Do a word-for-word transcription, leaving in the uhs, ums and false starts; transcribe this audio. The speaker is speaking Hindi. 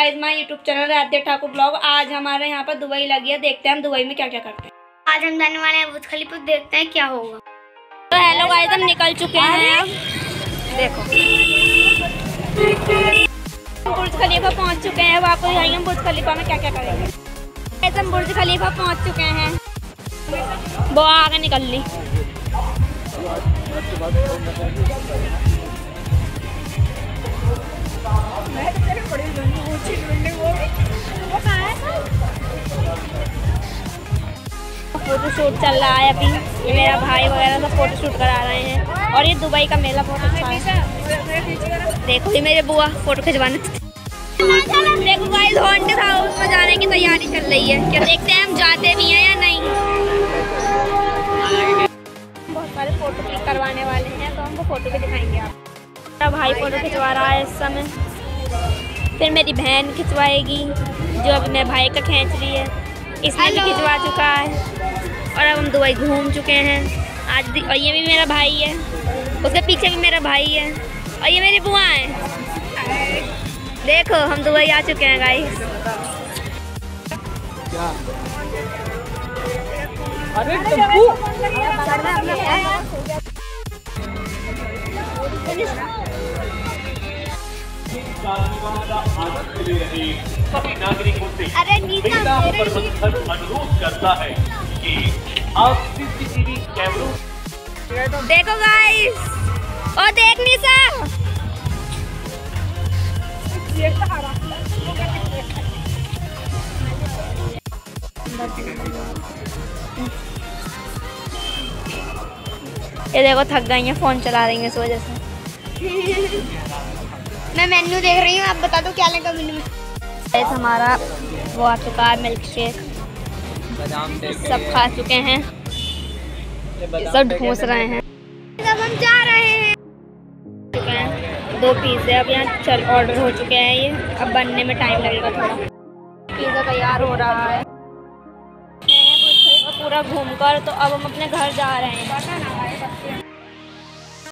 Guys my YouTube channel Radhya Thakur blog. आज हमारे यहाँ पर दुबई लगी है, देखते हैं हम दुबई में क्या क्या करते हैं। आज हम जाने वाले हैं बुर्ज खलीफा, देखते हैं क्या होगा। तो हेलो गाइस, हम निकल चुके हैं। देखो बुर्ज खलीफा पहुँच चुके हैं। अब आपको दिखाएंगे हम बुर्ज खलीफा में क्या क्या करेंगे। गाइस हम बुर्ज खलीफा पहुँच चुके हैं। वो आगे निकल ली। फोटो शूट चल रहा है अभी। ये मेरा भाई वगैरह सब फोटो शूट करा रहे हैं। और ये दुबई का मेला बहुत अच्छा है। देखो ये मेरे बुआ फोटो खिंचवाने। देखो गाइस हॉन्टेड हाउस में जाने की तैयारी चल रही है। क्या देखते हैं हम जाते भी हैं या नहीं। बहुत सारे फोटो क्लिक करवाने वाले हैं, तो हमको फोटो भी दिखाएंगे आप। मेरा भाई फोटो खिंचवा रहा है इस समय, फिर मेरी बहन खिंचवाएगी जो अभी मेरे भाई का खींच रही है। इसने भी खिंचवा चुका है। और अब हम दुबई घूम चुके हैं आज। और ये भी मेरा भाई है, उसके पीछे भी मेरा भाई है, और ये मेरी बुआ है। देखो हम दुबई आ चुके हैं गाइस। अरे सभी नागरिकों से अनुरोध करता है कि आप सीसीटीवी कैमरों। देखो गाइस, और देख निशा, ये देखो थक गई हैं, फोन चला रही हैं इस वजह से। मैं मेन्यू देख रही हूँ, आप बता दो क्या लेगा मेन्यू में। हमारा वो आ चुका है मिल्क शेक, सब खा चुके हैं, सब ढूंस रहे हैं। अब हम जा रहे हैं। चुके हैं दो पिज़्ज़े अब यहाँ चल ऑर्डर हो चुके हैं। ये अब बनने में टाइम लगेगा थोड़ा। पिज़्ज़ा तैयार हो रहा है पूरा घूमकर। तो अब हम अपने घर जा रहे हैं।